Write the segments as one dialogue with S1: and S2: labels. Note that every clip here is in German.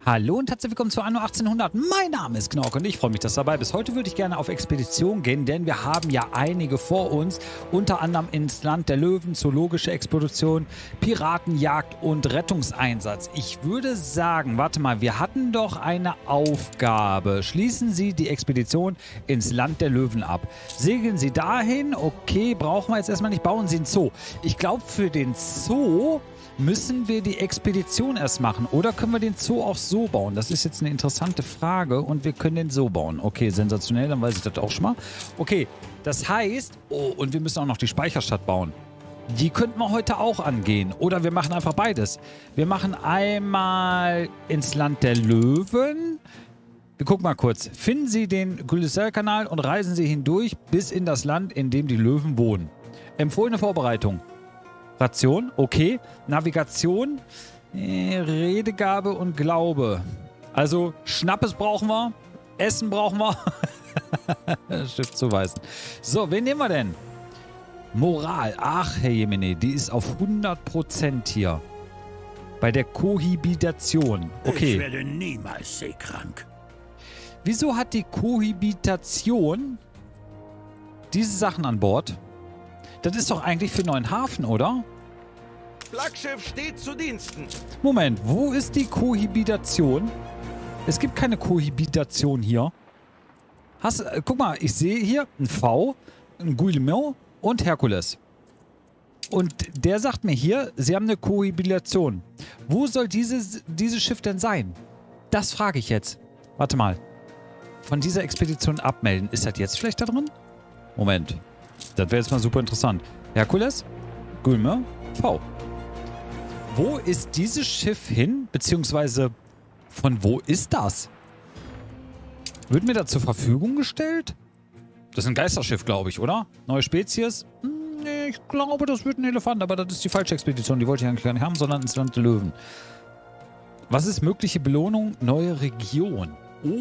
S1: Hallo und herzlich willkommen zu Anno 1800. Mein Name ist Knork und ich freue mich, dass du dabei bist. Heute würde ich gerne auf Expedition gehen, denn wir haben ja einige vor uns. Unter anderem ins Land der Löwen, zoologische Expedition, Piratenjagd und Rettungseinsatz. Ich würde sagen, warte mal, wir hatten doch eine Aufgabe. Schließen Sie die Expedition ins Land der Löwen ab. Segeln Sie dahin. Okay, brauchen wir jetzt erstmal nicht. Bauen Sie einen Zoo. Ich glaube, für den Zoo müssen wir die Expedition erst machen oder können wir den Zoo auch so bauen? Das ist jetzt eine interessante Frage und wir können den so bauen. Okay, sensationell, dann weiß ich das auch schon mal. Okay, das heißt, oh, und wir müssen auch noch die Speicherstadt bauen. Die könnten wir heute auch angehen oder wir machen einfach beides. Wir machen einmal ins Land der Löwen. Wir gucken mal kurz. Finden Sie den Glycel-Kanal und reisen Sie hindurch bis in das Land, in dem die Löwen wohnen. Empfohlene Vorbereitung. Ration, okay. Navigation, Redegabe und Glaube. Also Schnappes brauchen wir, Essen brauchen wir. Schiff zuweisen. So, wen nehmen wir denn? Moral, ach Herr Jemine, die ist auf 100% hier. Bei der Kohabitation. Okay.
S2: Ich werde niemals seekrank.
S1: Wieso hat die Kohabitation diese Sachen an Bord? Das ist doch eigentlich für einen neuen Hafen, oder?
S2: Flaggschiff steht zu Diensten.
S1: Moment, wo ist die Kohabitation? Es gibt keine Kohabitation hier. Guck mal, ich sehe hier ein V, ein Guillemot und Herkules. Und der sagt mir hier, sie haben eine Kohabitation. Wo soll dieses Schiff denn sein? Das frage ich jetzt. Warte mal. Von dieser Expedition abmelden. Ist das jetzt vielleicht da drin? Moment. Das wäre jetzt mal super interessant. Herkules, Guillemot, V. Wo ist dieses Schiff hin? Beziehungsweise von wo ist das? Wird mir das zur Verfügung gestellt? Das ist ein Geisterschiff, glaube ich, oder? Neue Spezies? Nee, ich glaube, das wird ein Elefant, aber das ist die falsche Expedition. Die wollte ich eigentlich gar nicht haben, sondern ins Land der Löwen. Was ist mögliche Belohnung? Neue Region.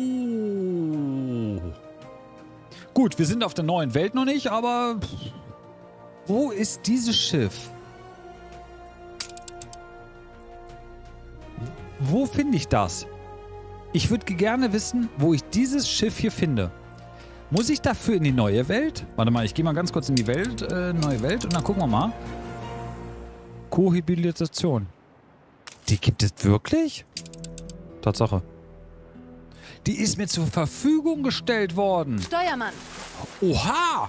S1: Oh. Gut, wir sind auf der neuen Welt noch nicht, aber wo ist dieses Schiff? Wo finde ich das? Ich würde gerne wissen, wo ich dieses Schiff hier finde. Muss ich dafür in die neue Welt? Warte mal, ich gehe mal ganz kurz in die Welt, neue Welt und dann gucken wir mal. Kohabitation. Die gibt es wirklich? Tatsache. Die ist mir zur Verfügung gestellt worden.
S3: Steuermann.
S1: Oha!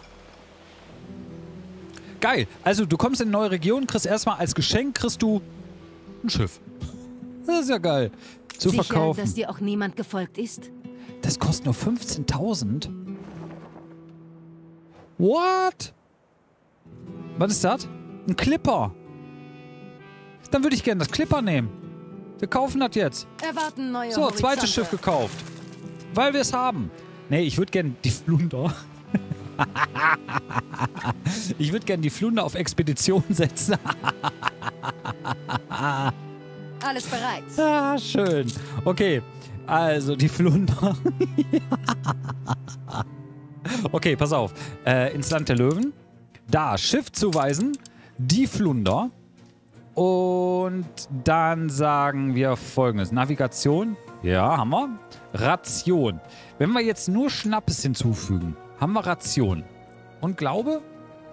S1: Geil. Also du kommst in eine neue Region, kriegst erstmal als Geschenk ein Schiff. Das ist ja geil. Zu
S3: Sicher,
S1: verkaufen.
S3: dass dir auch niemand gefolgt ist?
S1: Das kostet nur 15.000. What? Was ist das? Ein Clipper. Dann würde ich gerne das Clipper nehmen. Wir kaufen das jetzt.
S3: Erwarten neue
S1: So,
S3: Horizonte.
S1: zweites Schiff gekauft. Weil wir es haben. Nee, ich würde gerne die Flunder. Ich würde gerne die Flunder auf Expedition setzen.
S3: Alles bereit.
S1: Ah, schön. Okay, also die Flunder. Okay, pass auf. Ins Land der Löwen. Da, Schiff zuweisen. Die Flunder. Und dann sagen wir Folgendes. Navigation. Ja, haben wir. Ration. Wenn wir jetzt nur Schnappes hinzufügen, haben wir Ration. Und Glaube?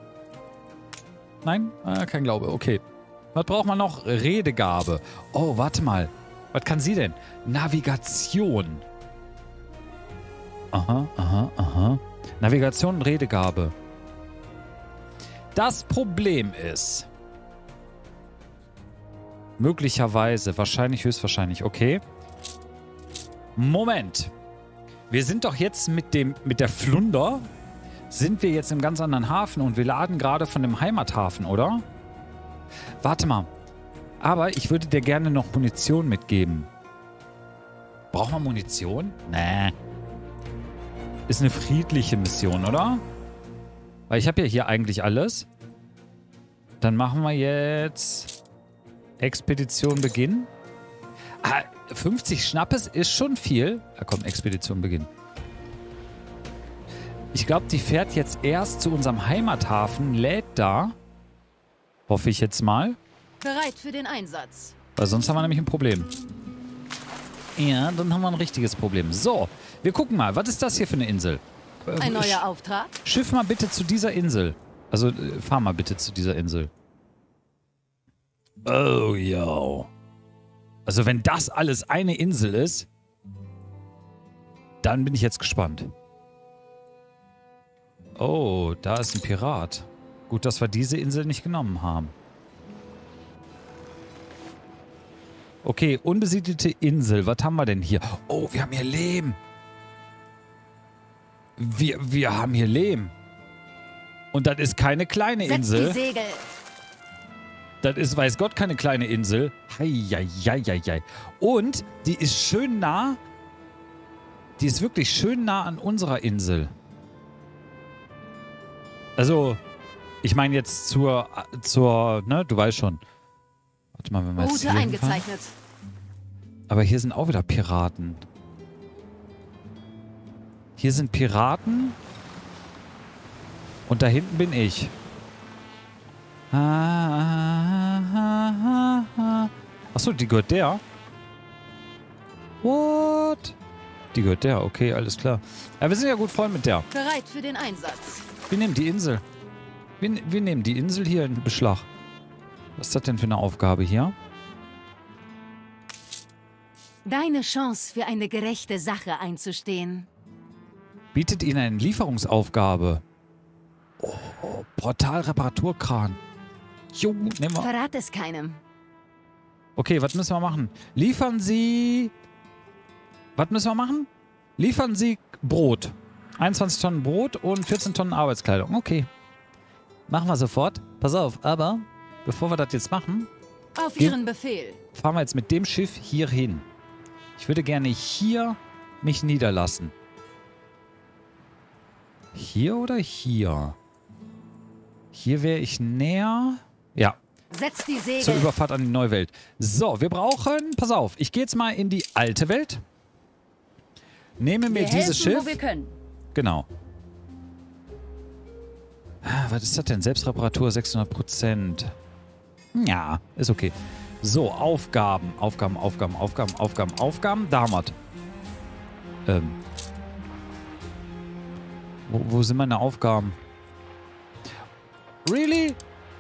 S1: Nein? Kein Glaube. Okay. Was braucht man noch? Redegabe. Oh, warte mal. Was kann sie denn? Navigation. Aha, aha, aha. Navigation und Redegabe. Das Problem ist... Möglicherweise, wahrscheinlich, höchstwahrscheinlich. Okay. Moment. Wir sind doch jetzt mit der Flunder, sind wir jetzt im ganz anderen Hafen und wir laden gerade von dem Heimathafen, oder? Warte mal. Aber ich würde dir gerne noch Munition mitgeben. Brauchen wir Munition? Nee. Ist eine friedliche Mission, oder? Weil ich habe ja hier eigentlich alles. Dann machen wir jetzt Expedition beginnen. 50 Schnappes ist schon viel. Da kommt Expedition beginnen. Ich glaube, die fährt jetzt erst zu unserem Heimathafen, lädt da. Hoffe ich jetzt mal.
S3: Bereit für den Einsatz.
S1: Weil sonst haben wir nämlich ein Problem. Ja, dann haben wir ein richtiges Problem. So, wir gucken mal. Was ist das hier für eine Insel?
S3: Ein neuer Auftrag?
S1: Schiff mal bitte zu dieser Insel. Also, fahr mal bitte zu dieser Insel. Oh, yo. Also, wenn das alles eine Insel ist, dann bin ich jetzt gespannt. Oh, da ist ein Pirat. Gut, dass wir diese Insel nicht genommen haben. Okay, unbesiedelte Insel. Was haben wir denn hier? Oh, wir haben hier Lehm. Wir haben hier Lehm. Und das ist keine kleine Insel.
S3: Setz die Segel.
S1: Das ist, weiß Gott, keine kleine Insel. Heieieiei. Und die ist schön nah. Die ist wirklich schön nah an unserer Insel. Also, ich meine jetzt zur, ne, du weißt schon. Warte mal, wenn wir jetzt
S3: Route
S1: hier
S3: eingezeichnet.
S1: Aber hier sind auch wieder Piraten. Hier sind Piraten. Und da hinten bin ich. Achso, die gehört der? What? Die gehört der, okay, alles klar. Ja, wir sind ja gut Freunde mit der.
S3: Bereit für den Einsatz.
S1: Wir nehmen die Insel. Wir nehmen die Insel hier in Beschlag. Was ist das denn für eine Aufgabe hier?
S3: Deine Chance für eine gerechte Sache einzustehen.
S1: Bietet Ihnen eine Lieferungsaufgabe. Oh, Portalreparaturkran. Jo, nehmen wir.
S3: Verrat es keinem.
S1: Okay, was müssen wir machen? Liefern Sie... Was müssen wir machen? Liefern Sie Brot. 21 Tonnen Brot und 14 Tonnen Arbeitskleidung. Okay. Machen wir sofort. Pass auf, aber bevor wir das jetzt machen,
S3: Auf Ihren Befehl.
S1: fahren wir jetzt mit dem Schiff hier hin. Ich würde gerne hier mich niederlassen. Hier oder hier? Hier wäre ich näher. Ja,
S3: Setz die Segel.
S1: zur Überfahrt an die neue Welt. So, wir brauchen... Pass auf, ich gehe jetzt mal in die alte Welt. Nehme mir dieses Schiff.
S3: Wo wir können.
S1: Genau. Was ist das denn? Selbstreparatur 600%. Ja, ist okay. So, Aufgaben. Aufgaben. Da haben wir Wo sind meine Aufgaben? Really?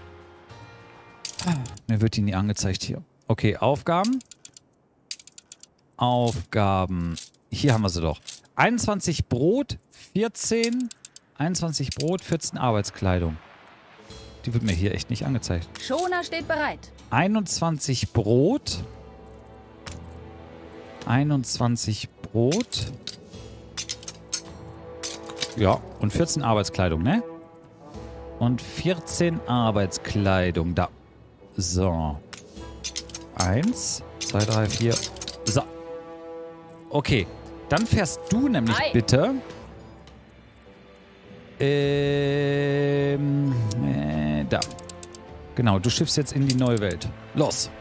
S1: Mir wird die nie angezeigt hier. Okay, Aufgaben. Hier haben wir sie doch. 21 Brot, 14 Arbeitskleidung. Die wird mir hier echt nicht angezeigt.
S3: Schoner steht bereit.
S1: 21 Brot. 21 Brot. Ja, und 14 Arbeitskleidung, ne? Und 14 Arbeitskleidung. Da. So. 1, 2, 3, 4. So. Okay. Dann fährst du nämlich bitte. Da. Genau, du schiffst jetzt in die neue Welt. Los.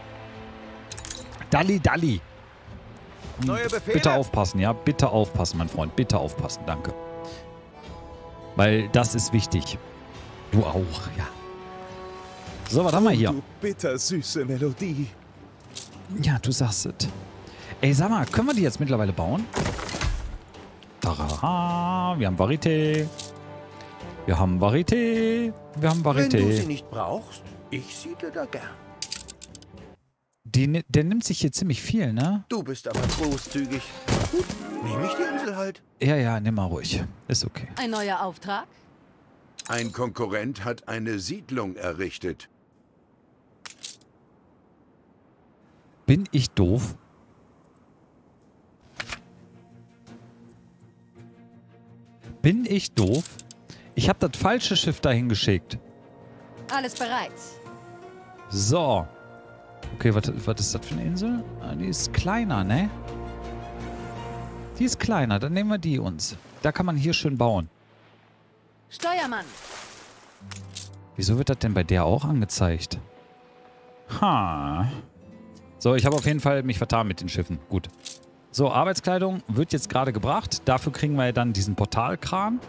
S1: Dalli.
S2: Neue Befehle.
S1: Bitte aufpassen, ja? Bitte aufpassen, mein Freund. Bitte aufpassen, danke. Weil das ist wichtig. Du auch, ja. So, was haben wir hier?
S4: Du bittersüße Melodie.
S1: Ja, du sagst es. Ey, sag mal, können wir die jetzt mittlerweile bauen? Tara, wir haben Varieté.
S2: Wenn du sie nicht brauchst, ich siedle da gern.
S1: Der nimmt sich hier ziemlich viel, ne?
S2: Du bist aber großzügig. Gut, nehme ich die Insel halt.
S1: Ja, nimm mal ruhig. Ist okay.
S3: Ein neuer Auftrag?
S4: Ein Konkurrent hat eine Siedlung errichtet.
S1: Bin ich doof? Bin ich doof? Ich habe das falsche Schiff dahin geschickt.
S3: Alles bereit.
S1: So. Okay, was ist das für eine Insel? Ah, die ist kleiner, ne? Die ist kleiner, dann nehmen wir die uns. Da kann man hier schön bauen.
S3: Steuermann.
S1: Wieso wird das denn bei der auch angezeigt? Ha. So, ich habe auf jeden Fall mich vertan mit den Schiffen. Gut. So, Arbeitskleidung wird jetzt gerade gebracht. Dafür kriegen wir ja dann diesen Portalkran.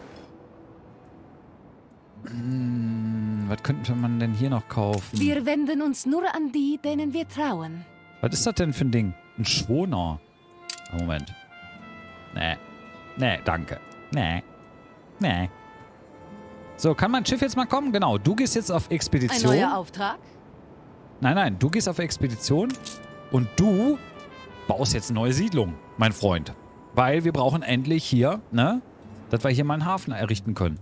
S1: Was könnte man denn hier noch kaufen?
S3: Wir wenden uns nur an die, denen wir trauen.
S1: Was ist das denn für ein Ding? Ein Schoner. Moment. Nee. Nee, danke. Nee. Nee. So, kann mein Schiff jetzt mal kommen? Genau, du gehst jetzt auf Expedition.
S3: Ein neuer Auftrag?
S1: Nein, nein, du gehst auf Expedition und du baust jetzt eine neue Siedlung, mein Freund. Weil wir brauchen endlich hier, ne, dass wir hier mal einen Hafen errichten können.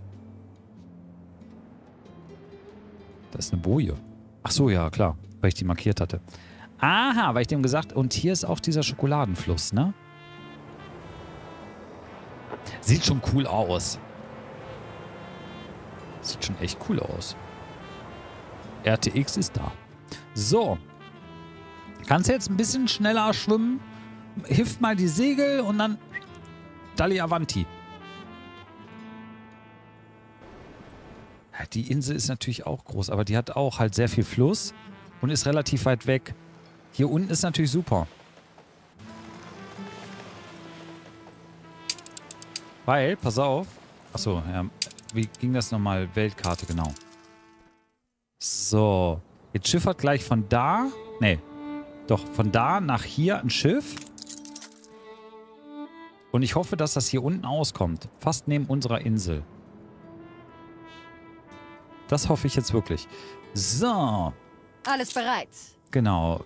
S1: Da ist eine Boje. Ach so, ja, klar, weil ich die markiert hatte. Aha, weil ich dem gesagt... Und hier ist auch dieser Schokoladenfluss, ne? Sieht schon cool aus. Sieht schon echt cool aus. RTX ist da. So. Kannst jetzt ein bisschen schneller schwimmen. Hilft mal die Segel und dann Dalli Avanti. Ja, die Insel ist natürlich auch groß, aber die hat auch halt sehr viel Fluss und ist relativ weit weg. Hier unten ist natürlich super. Weil, pass auf. Achso, ja. Wie ging das nochmal? Weltkarte, genau. So. Jetzt schiffert gleich von da. Nee. Doch, von da nach hier ein Schiff. Und ich hoffe, dass das hier unten auskommt. Fast neben unserer Insel. Das hoffe ich jetzt wirklich. So.
S3: Alles bereit.
S1: Genau.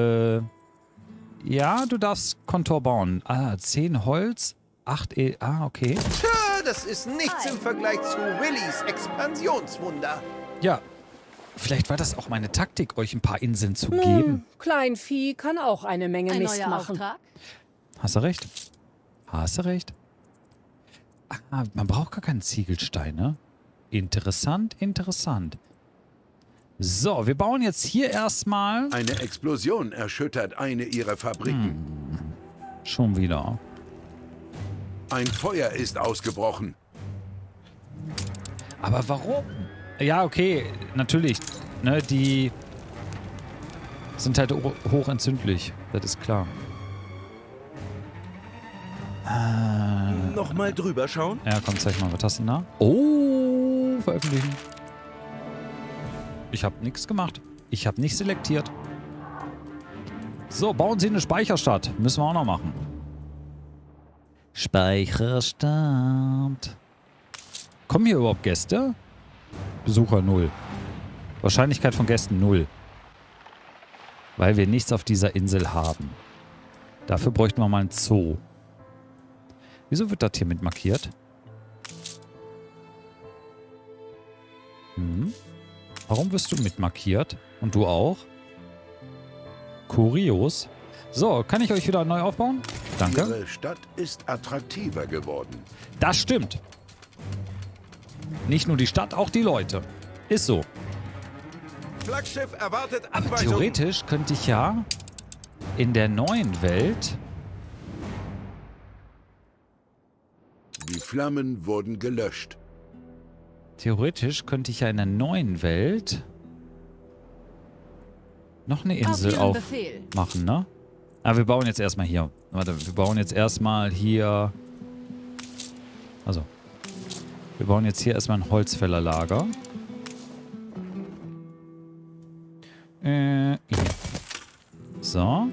S1: Ja, du darfst Kontor bauen. 10 Holz, 8 okay.
S5: Tja, das ist nichts im Vergleich zu Willys Expansionswunder.
S1: Ja, vielleicht war das auch meine Taktik, euch ein paar Inseln zu geben.
S6: Kleinvieh kann auch eine Menge
S3: Ein
S6: Mist
S3: neuer
S6: machen.
S3: Auftrag?
S1: Hast du recht. Hast du recht. Ah, man braucht gar keinen Ziegelstein, ne? Interessant, interessant. So, wir bauen jetzt hier erstmal...
S4: Eine Explosion erschüttert eine ihrer Fabriken.
S1: Schon wieder.
S4: Ein Feuer ist ausgebrochen.
S1: Aber warum? Ja, okay, natürlich. Ne, die sind halt hochentzündlich. Das ist klar.
S5: Nochmal drüber schauen?
S1: Ja, komm, zeig mal, was hast du denn da? Oh, veröffentlichen. Ich habe nichts gemacht. Ich habe nicht selektiert. So, bauen Sie eine Speicherstadt. Müssen wir auch noch machen. Speicherstadt. Kommen hier überhaupt Gäste? Besucher 0. Wahrscheinlichkeit von Gästen 0. Weil wir nichts auf dieser Insel haben. Dafür bräuchten wir mal einen Zoo. Wieso wird das hier mit markiert? Warum wirst du mit markiert? Und du auch? Kurios. So, kann ich euch wieder neu aufbauen? Danke.
S4: Ihre Stadt ist attraktiver geworden.
S1: Das stimmt. Nicht nur die Stadt, auch die Leute. Ist so.
S5: Flaggschiff erwartet
S1: Aber
S5: Abweisung.
S1: theoretisch könnte ich ja in der neuen Welt...
S4: Die Flammen wurden gelöscht.
S1: Theoretisch könnte ich ja in der neuen Welt noch eine Insel
S3: Ihren Befehl.
S1: aufmachen, ne? Aber wir bauen jetzt erstmal hier. Warte, wir bauen jetzt erstmal hier... Also. Wir bauen jetzt hier erstmal ein Holzfällerlager. Hier. So.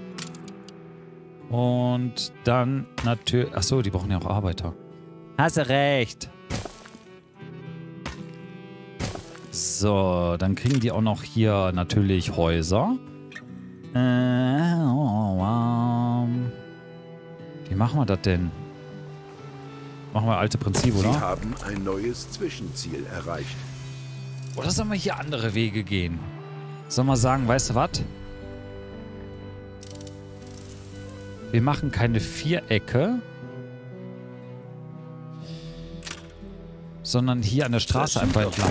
S1: Und dann natürlich... Achso, die brauchen ja auch Arbeiter. Hast du recht. So, dann kriegen die auch noch hier natürlich Häuser. Wie machen wir das denn? Machen wir alte Prinzip, oder?
S4: Sie haben ein neues Zwischenziel erreicht.
S1: Oder sollen wir hier andere Wege gehen? Sollen wir sagen, weißt du was? Wir machen keine Vierecke, sondern hier an der Straße einfach entlang.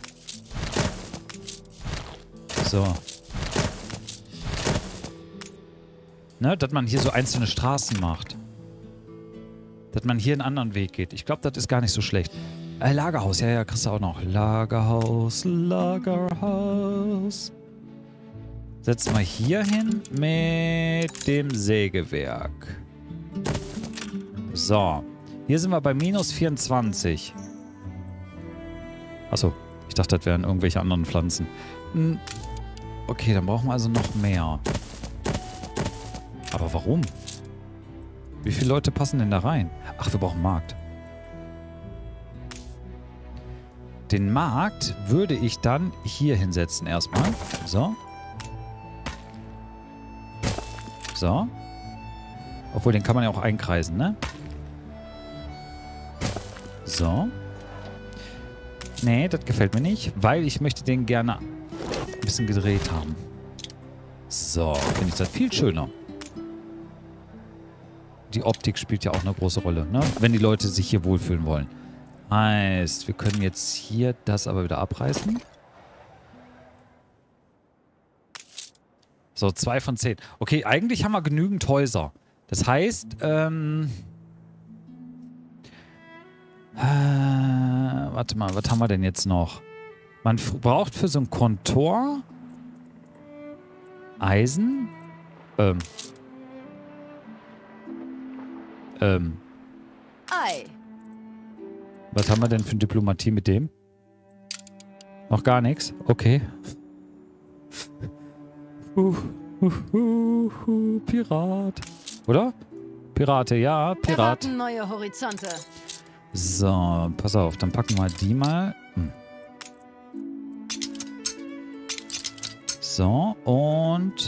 S1: So. Ne, dass man hier so einzelne Straßen macht. Dass man hier einen anderen Weg geht. Ich glaube, das ist gar nicht so schlecht. Lagerhaus, ja, kriegst du auch noch. Lagerhaus, Lagerhaus. Setzen wir hier hin mit dem Sägewerk. So. Hier sind wir bei minus 24. Achso, ich dachte, das wären irgendwelche anderen Pflanzen. Okay, dann brauchen wir also noch mehr. Aber warum? Wie viele Leute passen denn da rein? Ach, wir brauchen einen Markt. Den Markt würde ich dann hier hinsetzen erstmal. So. So. Obwohl, den kann man ja auch einkreisen, ne? So. Nee, das gefällt mir nicht, weil ich möchte den gerne ein bisschen gedreht haben. So, finde ich das viel schöner. Die Optik spielt ja auch eine große Rolle, ne? Wenn die Leute sich hier wohlfühlen wollen. Heißt, wir können jetzt hier das aber wieder abreißen. So, 2 von 10. Okay, eigentlich haben wir genügend Häuser. Das heißt, warte mal, was haben wir denn jetzt noch? Man braucht für so ein Kontor Eisen.
S3: Ei.
S1: Was haben wir denn für Diplomatie mit dem? Noch gar nichts? Okay. Pirat. Oder? Pirate, ja, Pirat.
S3: Erwarten neue Horizonte.
S1: So, pass auf, dann packen wir die mal. So, und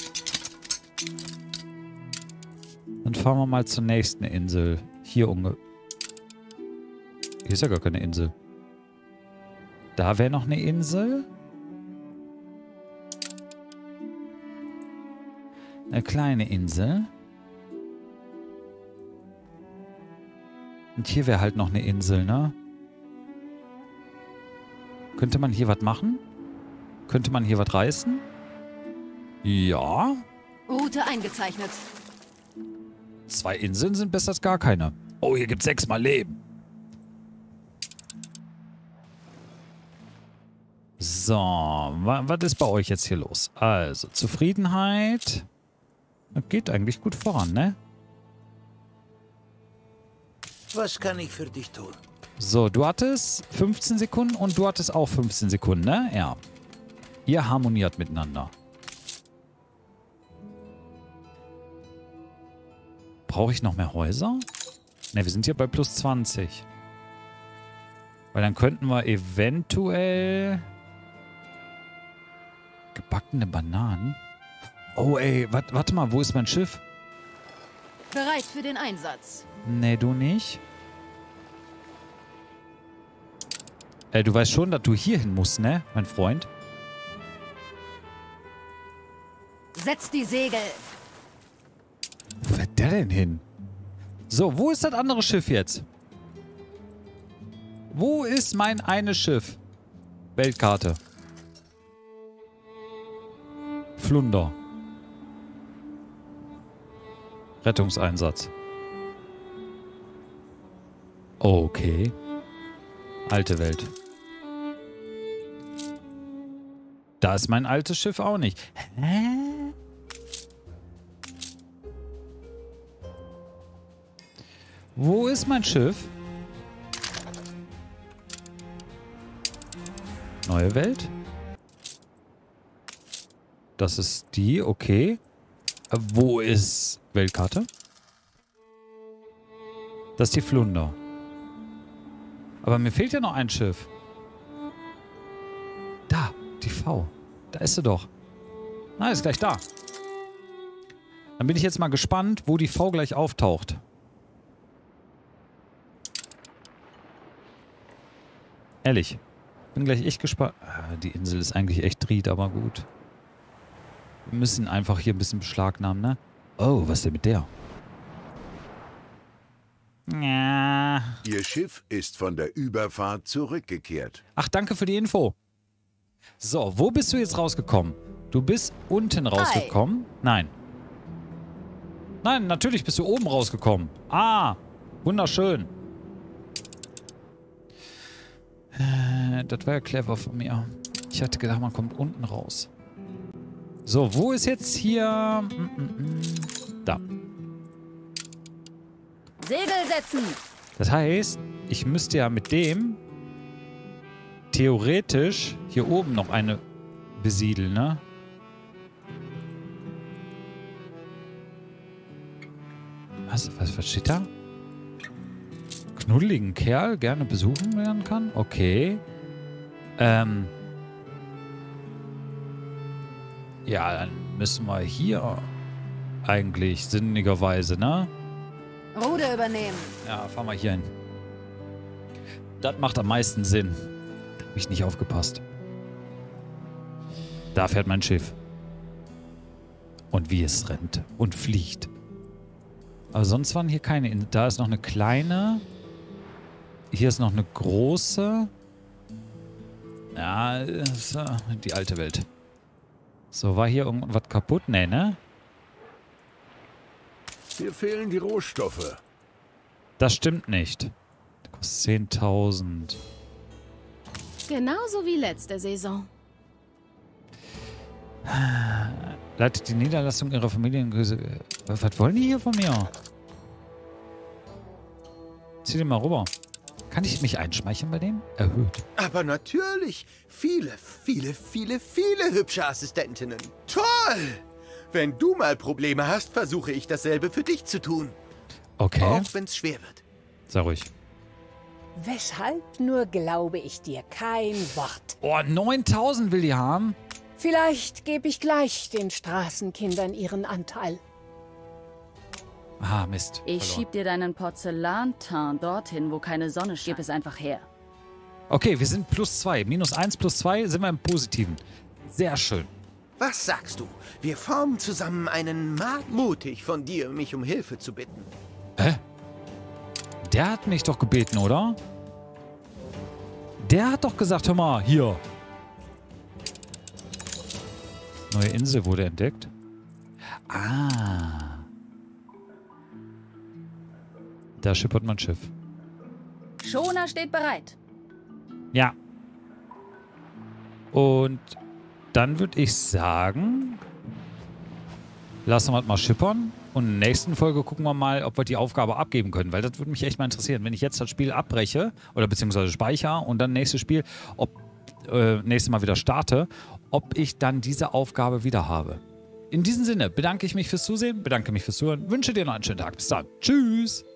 S1: dann fahren wir mal zur nächsten Insel. Hier Hier ist ja gar keine Insel. Da wäre noch eine Insel. Eine kleine Insel. Und hier wäre halt noch eine Insel, ne? Könnte man hier was machen? Könnte man hier was reißen? Ja.
S3: Route eingezeichnet.
S1: 2 Inseln sind besser als gar keine. Oh, hier gibt es 6 mal Leben. So, was ist bei euch jetzt hier los? Also, Zufriedenheit. Das geht eigentlich gut voran, ne?
S5: Was kann ich für dich tun?
S1: So, du hattest 15 Sekunden und du hattest auch 15 Sekunden, ne? Ja. Ihr harmoniert miteinander. Brauche ich noch mehr Häuser? Ne, wir sind hier bei plus 20. Weil dann könnten wir eventuell... Gebackene Bananen? Oh, ey, warte mal, wo ist mein Schiff?
S3: Bereit für den Einsatz.
S1: Nee, du nicht. Du weißt schon, dass du hier hin musst, ne, mein Freund?
S3: Setz die Segel.
S1: Wo fährt der denn hin? So, wo ist das andere Schiff jetzt? Wo ist mein eines Schiff? Weltkarte. Flunder. Rettungseinsatz. Okay. Alte Welt. Da ist mein altes Schiff auch nicht. Hä? Wo ist mein Schiff? Neue Welt? Das ist die, okay. Wo ist Weltkarte? Das ist die Flunder. Aber mir fehlt ja noch ein Schiff. Da, die V. Da ist sie doch. Na, ist gleich da. Dann bin ich jetzt mal gespannt, wo die V gleich auftaucht. Ehrlich. Bin gleich echt gespannt. Die Insel ist eigentlich echt dried, aber gut. Wir müssen einfach hier ein bisschen beschlagnahmen, ne? Oh, was ist denn mit der? Ja.
S4: Ihr Schiff ist von der Überfahrt zurückgekehrt.
S1: Ach, danke für die Info. So, wo bist du jetzt rausgekommen? Du bist unten rausgekommen? Nein. Nein, natürlich bist du oben rausgekommen. Ah, wunderschön. Das war ja clever von mir. Ich hatte gedacht, man kommt unten raus. So, wo ist jetzt hier... Da.
S3: Segel setzen.
S1: Das heißt, ich müsste ja mit dem theoretisch hier oben noch eine besiedeln, ne? Was steht da? Knuddeligen Kerl gerne besuchen werden kann? Okay. Ja, dann müssen wir hier eigentlich sinnigerweise, ne?
S3: Ruder übernehmen.
S1: Ja, fahren wir hier hin. Das macht am meisten Sinn. Da habe ich nicht aufgepasst. Da fährt mein Schiff. Und wie es rennt und fliegt. Aber sonst waren hier keine. Da ist noch eine kleine. Hier ist noch eine große. Ja, ist, die alte Welt. So, war hier irgendwas kaputt? Nee, ne?
S4: Hier fehlen die Rohstoffe.
S1: Das stimmt nicht. Das kostet 10.000.
S3: Genauso wie letzte Saison.
S1: Leitet die Niederlassung ihrer Familie. Was wollen die hier von mir? Zieh den mal rüber. Kann ich mich einschmeicheln bei dem? Erhöht.
S5: Aber natürlich. Viele hübsche Assistentinnen. Toll! Wenn du mal Probleme hast, versuche ich dasselbe für dich zu tun.
S1: Okay.
S5: Auch wenn es schwer wird.
S1: Sei ruhig.
S6: Weshalb nur glaube ich dir kein Wort.
S1: Oh, 9.000 will die haben.
S6: Vielleicht gebe ich gleich den Straßenkindern ihren Anteil.
S1: Ah, Mist.
S7: Ich
S1: Verloren.
S7: schieb dir deinen Porzellanteint dorthin, wo keine Sonne scheint. Gib es einfach her.
S1: Okay, wir sind +2. -1 +2 sind wir im Positiven. Sehr schön.
S5: Was sagst du? Wir formen zusammen einen Markt. Mutig von dir, mich um Hilfe zu bitten.
S1: Hä? Der hat mich doch gebeten, oder? Der hat doch gesagt, hör mal, hier. Neue Insel wurde entdeckt. Ah. Da schippert mein Schiff.
S7: Schoner steht bereit.
S1: Ja. Und dann würde ich sagen, lassen wir mal schippern. Und in der nächsten Folge gucken wir mal, ob wir die Aufgabe abgeben können. Weil das würde mich echt mal interessieren. Wenn ich jetzt das Spiel abbreche oder beziehungsweise speichere und dann nächstes Spiel, nächstes Mal wieder starte, ob ich dann diese Aufgabe wieder habe. In diesem Sinne bedanke ich mich fürs Zusehen, bedanke mich fürs Zuhören, wünsche dir noch einen schönen Tag. Bis dann. Tschüss.